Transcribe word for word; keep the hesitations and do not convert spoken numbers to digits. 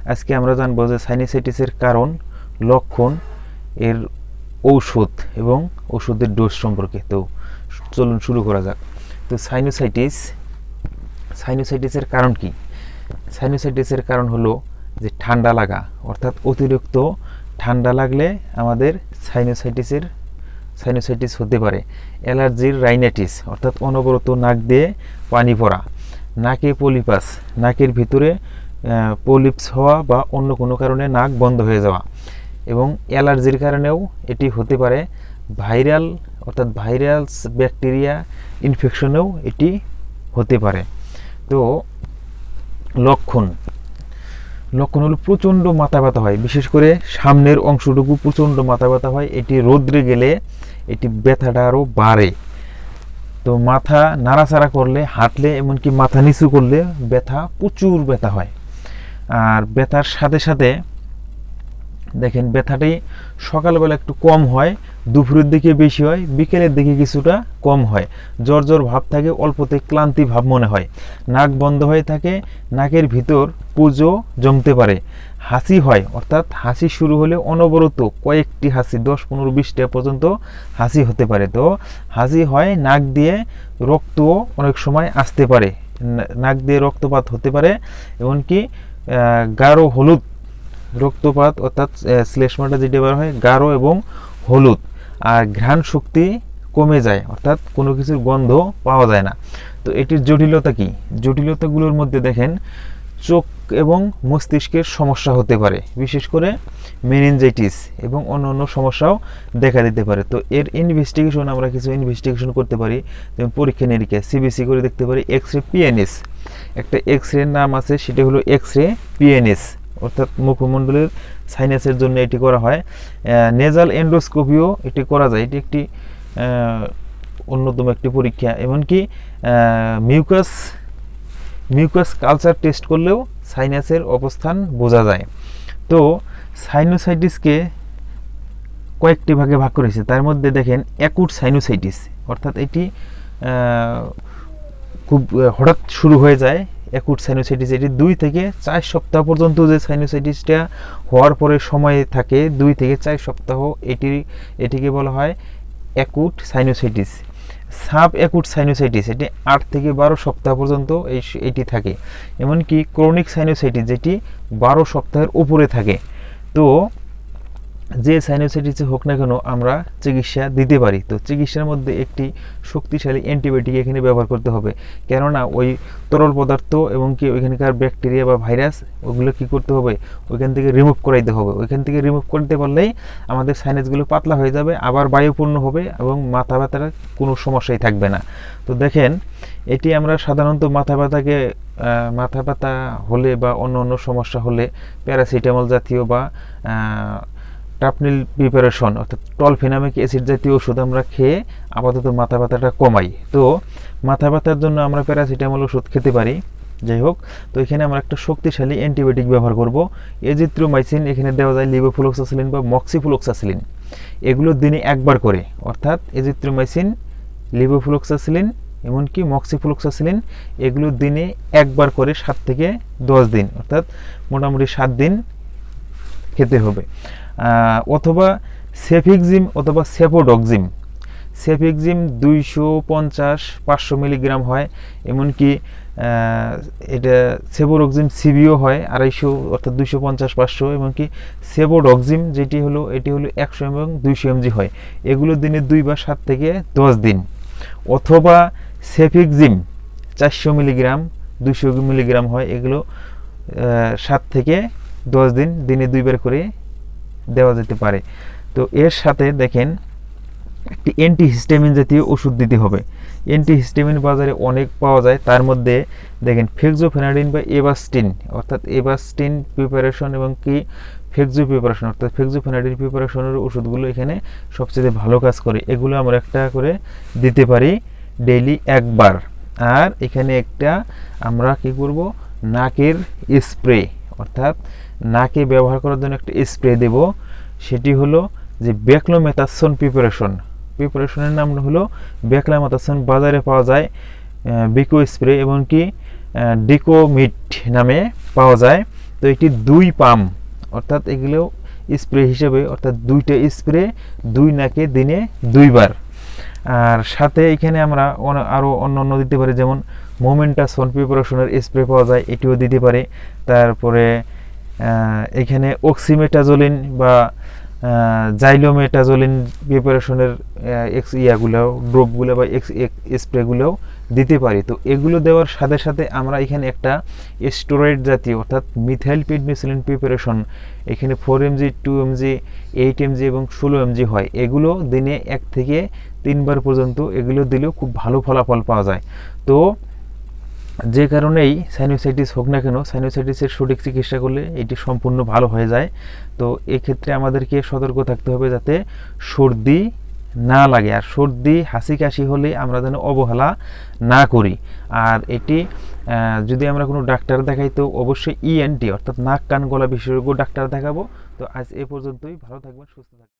আজকে আমরা জানবো যে সাইনোসাইটিসের কারণ, লক্ষণ, এর ঔষধ এবং ওষুধের ডোজ সম্পর্কে। তো চলুন শুরু করা যাক। তো সাইনোসাইটিস সাইনোসাইটিসের কারণ কি? সাইনোসাইটিসের কারণ হলো যে ঠান্ডা লাগা, অর্থাৎ অতিরিক্ত ঠান্ডা লাগলে আমাদের সাইনোসাইটিসের সাইনোসাইটিস হতে পারে। অ্যালার্জির রাইনাইটিস, অর্থাৎ অনবরত নাক দিয়ে পানি পড়া। নাকে পলিপাস, নাকের ভিতরে পলিপস হওয়া বা অন্য কোনো কারণে নাক বন্ধ হয়ে যাওয়া। এবং অ্যালার্জির কারণেও এটি হতে পারে। ভাইরাল অর্থাৎ ভাইরালস ব্যাকটেরিয়া ইনফেকশনেও এটি হতে পারে। তো লক্ষণ লক্ষণ হলো প্রচণ্ড মাথা ব্যথা হয়, বিশেষ করে সামনের অংশটুকু প্রচণ্ড মাথা ব্যথা হয়। এটি রোদ্রে গেলে এটি ব্যথাটা আরও বাড়ে। তো মাথা নাড়াচাড়া করলে, হাঁটলে, এমনকি মাথা নিচু করলে ব্যথা, প্রচুর ব্যথা হয়। আর ব্যথার সাথে সাথে দেখেন ব্যথাটি সকালবেলা একটু কম হয়, দুপুরের দিকে বেশি হয়, বিকেলের দিকে কিছুটা কম হয়। জ্বর জ্বর ভাব থাকে, অল্পতে ক্লান্তি ভাব মনে হয়। নাক বন্ধ হয়ে থাকে, নাকের ভিতর পুজো জমতে পারে। হাসি হয়, অর্থাৎ হাসি শুরু হলে অনবরত কয়েকটি হাসি, দশ পনেরো বিশটা পর্যন্ত হাসি হতে পারে। তো হাসি হয়, নাক দিয়ে রক্তও অনেক সময় আসতে পারে, নাক দিয়ে রক্তপাত হতে পারে। এমনকি গাঢ় হলুদ রক্তপাত, অর্থাৎ শ্লেষ্মাটা যেটা বের হয় গাঢ় এবং হলুদ। আর ঘ্রাণ শক্তি কমে যায়, অর্থাৎ কোনো কিছুর গন্ধ পাওয়া যায় না। তো এটির জটিলতা কি? জটিলতাগুলোর মধ্যে দেখেন চোখ এবং মস্তিষ্কের সমস্যা হতে পারে, বিশেষ করে মেনিনজাইটিস এবং অন্য অন্য সমস্যাও দেখা দিতে পারে। তো এর ইনভেস্টিগেশন আমরা কিছু ইনভেস্টিগেশন করতে পারি, যেমন পরীক্ষা নিরীক্ষা সিবিসি করে দেখতে পারি। এক্স রে পিএনএস, একটা এক্স রে নাম আছে, সেটা হলো এক্স রে পিএনএস, অর্থাৎ মুখমণ্ডলের সাইনাসের জন্য এটি করা হয়। নেজাল এন্ডোস্কোপিও এটি করা যায়, এটি একটি অন্যতম একটি পরীক্ষা। এমনকি মিউকাস মিউকাস কালচার টেস্ট করলেও সাইনাসের অবস্থান বোঝা যায়। তো সাইনোসাইটিসকে কয়েকটি ভাগে ভাগ করেছে, তার মধ্যে দেখেন অ্যাকুট সাইনোসাইটিস, অর্থাৎ এটি খুব হঠাৎ শুরু হয়ে যায়। অ্যাকুট সাইনোসাইটিস এটি দুই থেকে চার সপ্তাহ পর্যন্ত যে সাইনোসাইটিসটা হওয়ার পরে সময় থাকে, দুই থেকে চার সপ্তাহ, এটি এটিকে বলা হয় acute sinusitis. Sub acute sinusitis এটি আট থেকে বারো সপ্তাহ পর্যন্ত এই এটি থাকে। এমনকি ক্রনিক সাইনোসাইটিস যেটি বারো সপ্তাহের উপরে থাকে। তো যে সাইনোসাইটিসে হোক না কেন আমরা চিকিৎসা দিতে পারি। তো চিকিৎসার মধ্যে একটি শক্তিশালী অ্যান্টিবায়োটিক এখানে ব্যবহার করতে হবে, কেননা ওই তরল পদার্থ এবং কি ওইখানকার ব্যাকটেরিয়া বা ভাইরাস ওগুলো কি করতে হবে, ওইখান থেকে রিমুভ করাইতে হবে। ওইখান থেকে রিমুভ করতে পারলেই আমাদের সাইনাসগুলো পাতলা হয়ে যাবে, আবার বায়ুপূর্ণ হবে এবং মাথা ব্যথার কোনো সমস্যাই থাকবে না। তো দেখেন এটি আমরা সাধারণত মাথা ব্যথাকে মাথা ব্যথা হলে বা অন্য অন্য সমস্যা হলে প্যারাসিটামল জাতীয় বা টাপনিল প্রিপারেশন, অর্থাৎ টলফেনামিক অ্যাসিড জাতীয় ওষুধ আমরা খেয়ে আপাতত মাথা ব্যথাটা কমাই। তো মাথা ব্যথার জন্য আমরা প্যারাসিটামল ওষুধ খেতে পারি। যাই হোক, তো এখানে আমরা একটা শক্তিশালী অ্যান্টিবায়োটিক ব্যবহার করব, এজিথ্রোমাইসিন। এখানে দেওয়া যায় লিভোফ্লক্সাসিলিন বা মক্সিফ্লক্সাসিলিন, এগুলো দিনে একবার করে, অর্থাৎ এজিথ্রোমাইসিন, লিভোফ্লক্সাসিলিন, এমনকি মক্সিফ্লক্সাসিলিন, এগুলো দিনে একবার করে সাত থেকে দশ দিন, অর্থাৎ মোটামুটি সাত দিন খেতে হবে। অথবা সেফিক্সিম অথবা সেফোডক্সিম। সেফিক্সিম দুইশো পঞ্চাশ পাঁচশো মিলিগ্রাম হয়, এমনকি এটা সেফোডক্সিম সিবিও হয় আড়াইশো, অর্থাৎ দুইশো পঞ্চাশ পাঁচশো, এমনকি সেফোডক্সিম যেটি হলো এটি হলো একশো এবং দুইশো এমজি হয়। এগুলো দিনে দুই বা সাত থেকে দশ দিন। অথবা সেফিক্সিম চারশো মিলিগ্রাম, দুইশো মিলিগ্রাম হয়, এগুলো সাত থেকে দশ দিন, দিনে দুইবার করে দেওয়া যেতে পারে। তো এর সাথে দেখেন একটি অ্যান্টিহিস্টামিন জাতীয় ওষুধ দিতে হবে। অ্যান্টিহিস্টামিন বাজারে অনেক পাওয়া যায়, তার মধ্যে দেখেন ফেক্সোফেনাডিন বা এভাস্টিন, অর্থাৎ এভাস্টিন প্রিপারেশন এবং কি ফেক্সো প্রিপারেশন, অর্থাৎ ফেক্সোফেনাডিন প্রিপারেশনের ওষুধগুলো এখানে সবচেয়ে ভালো কাজ করে। এগুলো আমরা একটা করে দিতে পারি ডেইলি একবার। আর এখানে একটা আমরা কি করব, নাকের স্প্রে, অর্থাৎ নাকে ব্যবহার করার জন্য একটা স্প্রে দেব, সেটি হলো যে ব্যাক্লোমেথাসোন প্রিপারেশন। প্রিপারেশনের নাম হলো ব্যাক্লোমেথাসোন, বাজারে পাওয়া যায় বিকো স্প্রে, এমনকি ডিকোমিট নামে পাওয়া যায়। তো এটি দুই পাম্প, অর্থাৎ এগুলো স্প্রে হিসেবে, অর্থাৎ দুইটা স্প্রে দুই নাকে দিনে দুইবার। আর সাথে এখানে আমরা আরও অন্য অন্য দিতে পারি, যেমন মোমেন্টাসন প্রিপারেশনের স্প্রে পাওয়া যায়, এটিও দিতে পারে। তারপরে এখানে অক্সিমেটাজোলিন বা জাইলোমেটাজোলিন প্রিপারেশনের এক্স ইয়াগুলো ড্রপগুলো বা এক্স স্প্রেগুলোও দিতে পারি। তো এগুলো দেওয়ার সাথে সাথে আমরা এখানে একটা স্টেরয়েড জাতীয় অর্থাৎ মিথাইল পেনিসিলিন প্রিপারেশন, এখানে four mg, two mg, eight mg এবং ষোলো এমজি হয়। এগুলো দিনে এক থেকে তিনবার পর্যন্ত এগুলো দিলেও খুব ভালো ফলাফল পাওয়া যায়। তো যে কারণেই সাইনোসাইটিস হোক না কেন, সাইনোসাইটিসের সঠিক চিকিৎসা করলে এটি সম্পূর্ণ ভালো হয়ে যায়। তো এক্ষেত্রে আমাদেরকে সতর্ক থাকতে হবে যাতে সর্দি না লাগে, আর সর্দি হাসি কাশি হলে আমরা যেন অবহেলা না করি। আর এটি যদি আমরা কোনো ডাক্তার দেখাই তো অবশ্যই ইএনটি অর্থাৎ নাক কান গলা বিশেষজ্ঞ ডাক্তার দেখাবো। তো আজ এ পর্যন্তই, ভালো থাকবেন, সুস্থ থাকবেন।